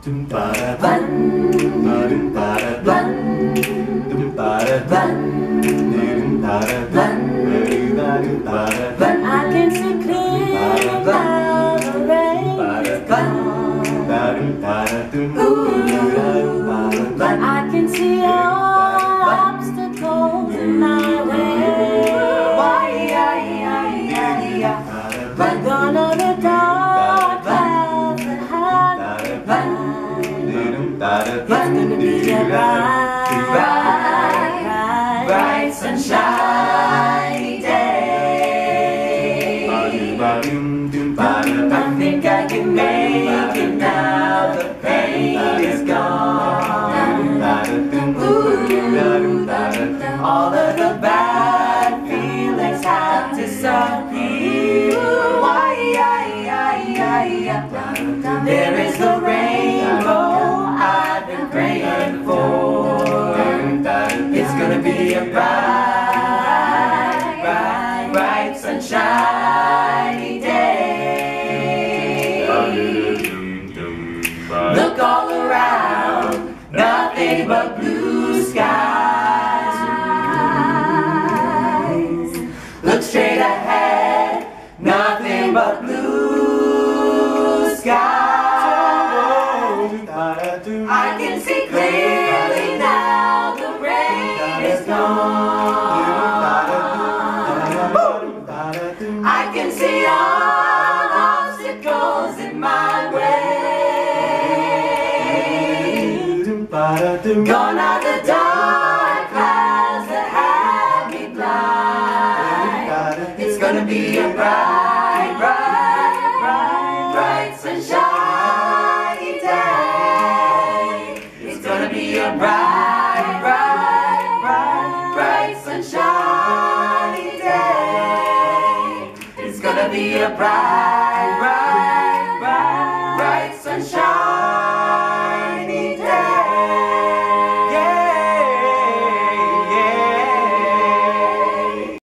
can see clearly now the rain is gone. I can see all obstacles in my way. But gone are the dark clouds that hide me behind. It's gonna be a bright, sunshiny day. I think I can make it now. The pain is gone. All of the bad feelings have disappeared. There is the rainbow I've been praying for. It's gonna be a bright, sunshiny day. Look all around, nothing but blue skies. Look straight ahead, nothing but blue skies. I can see clearly now, the rain is gone. I can see all obstacles in my way. Gone are the dark clouds that had me blind. It's gonna be a bright, sunshiny day. It's gonna be a bright, sunshiny day. It's gonna be a bright